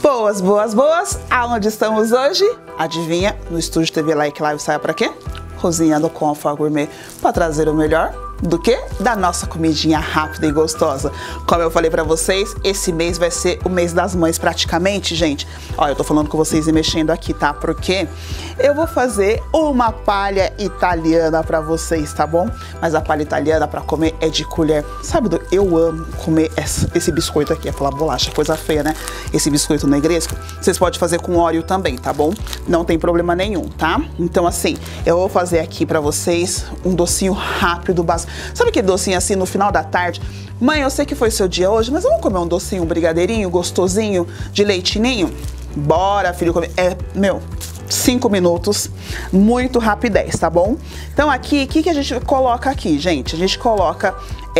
Boas, boas, boas! Aonde estamos hoje? Adivinha? No estúdio TV Like Live, sabe pra quê? Cozinhando com Alfa Gourmet para trazer o melhor do que? Da nossa comidinha rápida e gostosa. Como eu falei pra vocês, esse mês vai ser o mês das mães praticamente, gente. Ó, eu tô falando com vocês e mexendo aqui, tá? Porque eu vou fazer uma palha italiana pra vocês, tá bom? Mas a palha italiana pra comer é de colher. Sabe, eu amo comer esse biscoito aqui, aquela bolacha, coisa feia, né? Esse biscoito negresco. Vocês podem fazer com óleo também, tá bom? Não tem problema nenhum, tá? Então, assim, eu vou fazer aqui pra vocês um docinho rápido, básico. Sabe aquele docinho assim no final da tarde? Mãe, eu sei que foi seu dia hoje, mas vamos comer um docinho, um brigadeirinho gostosinho de leitinho? Bora, filho, comer. É, 5 minutos, muito rapidez, tá bom? Então aqui, o que a gente coloca aqui, gente? A gente coloca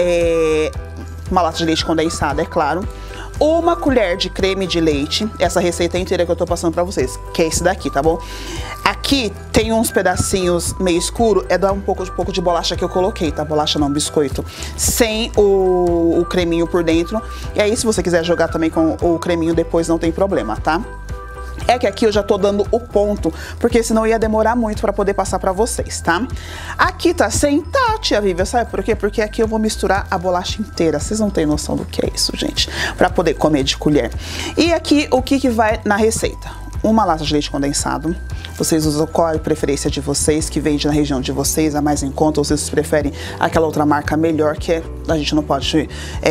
uma lata de leite condensado, é claro. Uma colher de creme de leite, essa receita inteira que eu tô passando pra vocês, que é esse daqui, tá bom? Aqui tem uns pedacinhos meio escuro, é dar um pouco de bolacha que eu coloquei, tá? Bolacha não, biscoito. Sem o creminho por dentro. E aí, se você quiser jogar também com o creminho depois, não tem problema, tá? É que aqui eu já tô dando o ponto, porque senão ia demorar muito pra poder passar pra vocês, tá? Aqui tá sem tia Vivian, sabe por quê? Porque aqui eu vou misturar a bolacha inteira. Vocês não têm noção do que é isso, gente. Pra poder comer de colher. E aqui, o que vai na receita? Uma lata de leite condensado. Vocês usam qual é a preferência de vocês, que vende na região de vocês, a mais em conta, ou vocês preferem aquela outra marca melhor, que a gente não pode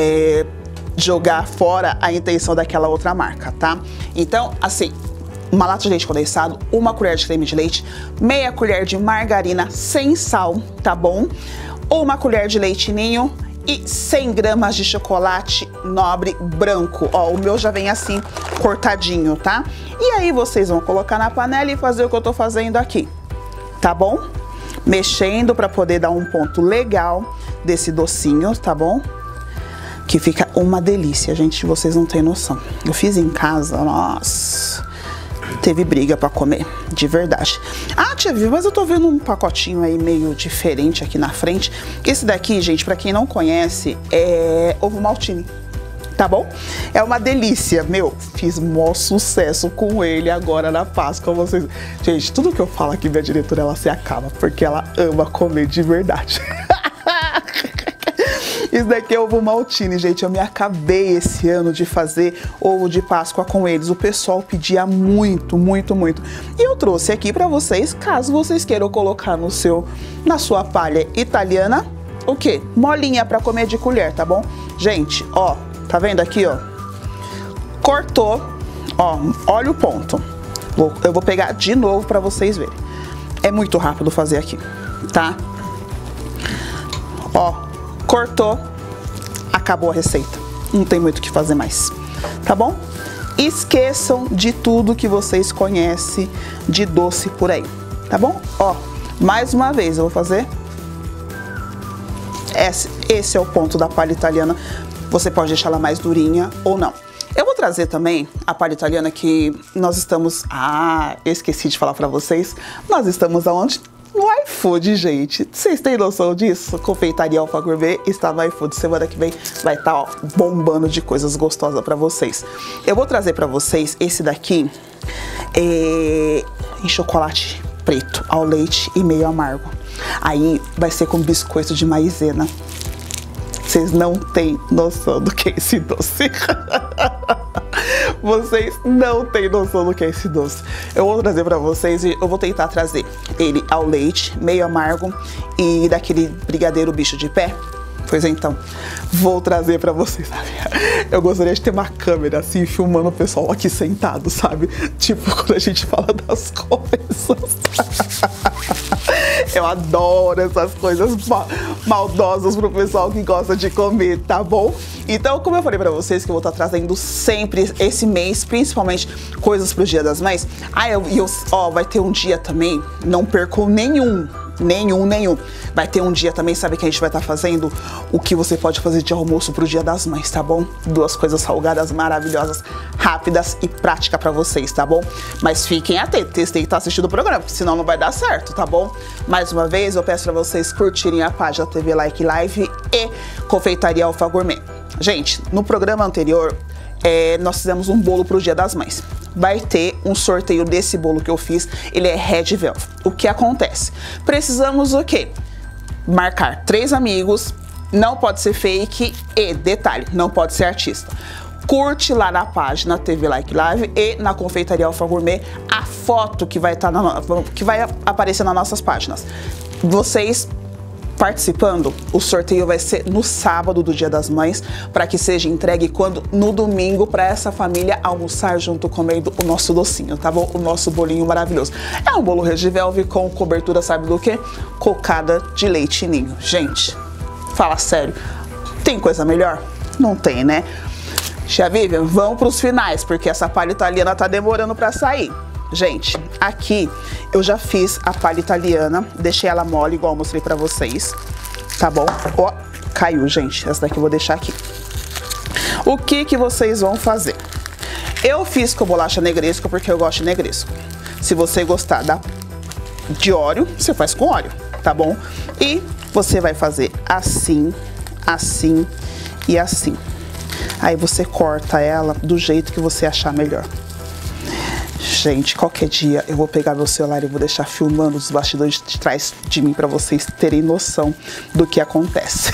jogar fora a intenção daquela outra marca, tá? Então, assim, uma lata de leite condensado, uma colher de creme de leite, meia colher de margarina sem sal, tá bom? Uma colher de leite ninho e 100 gramas de chocolate nobre branco. Ó, o meu já vem assim, cortadinho, tá? E aí vocês vão colocar na panela e fazer o que eu tô fazendo aqui, tá bom? Mexendo pra poder dar um ponto legal desse docinho, tá bom? Que fica uma delícia, gente, vocês não têm noção. Eu fiz em casa, nossa... Teve briga pra comer, de verdade. Ah, tia Vivi, mas eu tô vendo um pacotinho aí meio diferente aqui na frente. Esse daqui, gente, pra quem não conhece, é ovo maltine, tá bom? É uma delícia, fiz maior sucesso com ele agora na Páscoa, vocês... Gente, tudo que eu falo aqui, minha diretora, ela se acaba, porque ela ama comer de verdade. Isso daqui é ovo maltine, gente. Eu me acabei esse ano de fazer ovo de Páscoa com eles. O pessoal pedia muito, muito, muito. E eu trouxe aqui pra vocês, caso vocês queiram colocar na sua palha italiana, o quê? Molinha pra comer de colher, tá bom? Gente, ó, tá vendo aqui, ó? Cortou, ó, olha o ponto. Eu vou pegar de novo pra vocês verem. É muito rápido fazer aqui, tá? Ó. Cortou, acabou a receita. Não tem muito o que fazer mais, tá bom? Esqueçam de tudo que vocês conhecem de doce por aí, tá bom? Ó, mais uma vez eu vou fazer. Esse é o ponto da palha italiana. Você pode deixar ela mais durinha ou não. Eu vou trazer também a palha italiana que nós estamos... Ah, eu esqueci de falar pra vocês. Nós estamos aonde? No iFood, gente. Vocês têm noção disso? Confeitaria Alfa Gourmet está no iFood. Semana que vem vai estar, ó, bombando de coisas gostosas pra vocês. Eu vou trazer pra vocês esse daqui em chocolate preto, ao leite e meio amargo. Aí vai ser com biscoito de maizena. Vocês não têm noção do que é esse doce. Vocês não têm noção do que é esse doce. Eu vou trazer pra vocês e eu vou tentar trazer ele ao leite, meio amargo e daquele brigadeiro bicho de pé. Pois então, vou trazer pra vocês, sabe? Eu gostaria de ter uma câmera assim, filmando o pessoal aqui sentado, sabe? Tipo, quando a gente fala das coisas. Eu adoro essas coisas maldosas pro pessoal que gosta de comer, tá bom? Então, como eu falei pra vocês que eu vou estar trazendo sempre esse mês, principalmente coisas pro Dia das Mães. Ó, vai ter um dia também, não percam nenhum. Vai ter um dia também, sabe, que a gente vai estar fazendo o que você pode fazer de almoço pro Dia das Mães, tá bom? 2 coisas salgadas maravilhosas, rápidas e práticas pra vocês, tá bom? Mas fiquem atentos, vocês têm que estar assistindo o programa, porque senão não vai dar certo, tá bom? Mais uma vez, eu peço pra vocês curtirem a página TV Like Live e Confeitaria Alfa Gourmet. Gente, no programa anterior, nós fizemos um bolo pro Dia das Mães. Vai ter um sorteio desse bolo que eu fiz, ele é Red Velvet. O que acontece? Precisamos o quê? Marcar 3 amigos, não pode ser fake e, detalhe, não pode ser artista. Curte lá na página TV Like Live e na Confeitaria Alfa Gourmet a foto que vai aparecer nas nossas páginas. Vocês participando, o sorteio vai ser no sábado do Dia das Mães, para que seja entregue no domingo, para essa família almoçar junto comendo o nosso docinho, tá bom? O nosso bolinho maravilhoso. É um bolo Red Velvet com cobertura, sabe do quê? Cocada de leite ninho. Gente, fala sério, tem coisa melhor? Não tem, né? Tia Vivian, vamos pros finais, porque essa palha italiana tá demorando para sair. Gente, aqui eu já fiz a palha italiana, deixei ela mole, igual eu mostrei pra vocês, tá bom? Ó, caiu, gente, essa daqui eu vou deixar aqui. O que vocês vão fazer? Eu fiz com bolacha negresco porque eu gosto de negresco. Se você gostar de óleo, você faz com óleo, tá bom? E você vai fazer assim, assim e assim. Aí você corta ela do jeito que você achar melhor. Gente, qualquer dia eu vou pegar meu celular e vou deixar filmando os bastidores de trás de mim para vocês terem noção do que acontece.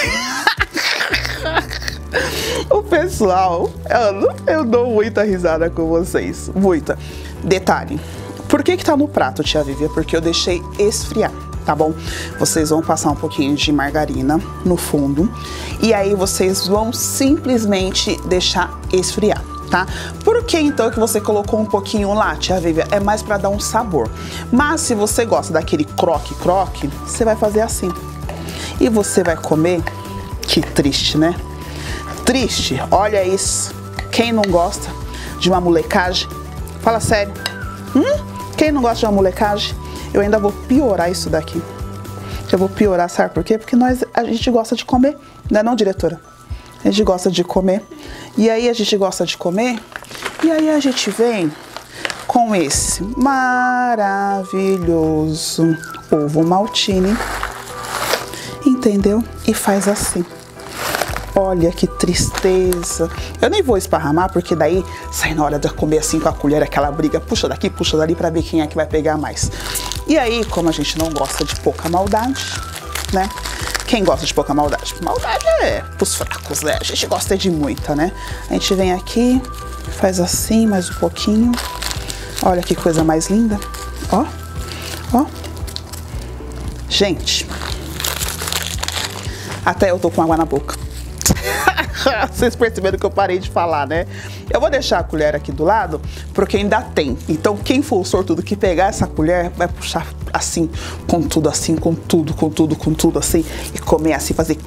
O pessoal, eu dou muita risada com vocês, muita. Detalhe, por que tá no prato, tia Vivi? Porque eu deixei esfriar, tá bom? Vocês vão passar um pouquinho de margarina no fundo e aí vocês vão simplesmente deixar esfriar. Tá? Por que então que você colocou um pouquinho lá, tia Vivian? É mais para dar um sabor. Mas se você gosta daquele croque-croque, você vai fazer assim. E você vai comer. Que triste, né? Triste, olha isso. Quem não gosta de uma molecagem? Fala sério. Quem não gosta de uma molecagem? Eu ainda vou piorar isso daqui. Eu vou piorar, sabe por quê? Porque a gente gosta de comer, não é não, diretora? A gente gosta de comer. E aí a gente gosta de comer. E aí a gente vem com esse maravilhoso ovo maltine. Entendeu? E faz assim. Olha que tristeza. Eu nem vou esparramar, porque daí sai na hora de comer assim com a colher, aquela briga. Puxa daqui, puxa dali, pra ver quem é que vai pegar mais. E aí, como a gente não gosta de pouca maldade, né? Quem gosta de pouca maldade? Maldade é pros fracos, né? A gente gosta de muita, né? A gente vem aqui, faz assim, mais um pouquinho. Olha que coisa mais linda. Ó, ó. Gente, até eu tô com água na boca. Vocês perceberam que eu parei de falar, né? Eu vou deixar a colher aqui do lado, porque ainda tem. Então, quem for o sortudo que pegar essa colher, vai puxar assim, com tudo, assim, com tudo, com tudo, com tudo, assim, e comer assim, fazer...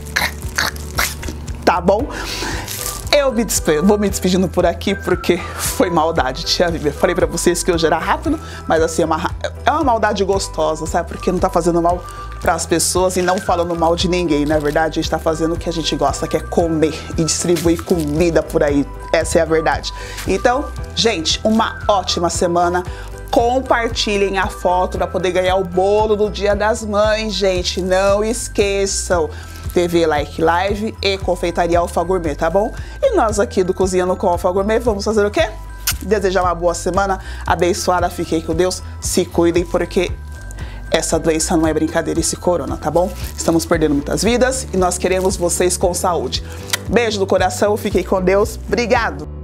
Tá bom? Eu vou me despedindo por aqui, porque foi maldade, tia Vivi. Falei pra vocês que hoje era rápido, mas assim, é uma maldade gostosa, sabe? Porque não tá fazendo mal pras pessoas e não falando mal de ninguém, na verdade. A gente tá fazendo o que a gente gosta, que é comer e distribuir comida por aí. Essa é a verdade. Então, gente, uma ótima semana. Compartilhem a foto para poder ganhar o bolo do Dia das Mães, gente. Não esqueçam. TV Like Live e Confeitaria Alfa Gourmet, tá bom? E nós aqui do Cozinhando com Alfa Gourmet vamos fazer o quê? Desejar uma boa semana, abençoada, fiquem com Deus, se cuidem, porque essa doença não é brincadeira, esse corona, tá bom? Estamos perdendo muitas vidas e nós queremos vocês com saúde. Beijo do coração, fiquem com Deus, obrigado!